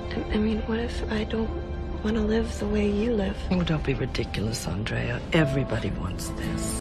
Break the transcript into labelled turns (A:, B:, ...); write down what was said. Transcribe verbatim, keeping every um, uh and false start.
A: I mean, what if I don't want to live the way you live?
B: Oh, don't be ridiculous, Andrea. Everybody wants this.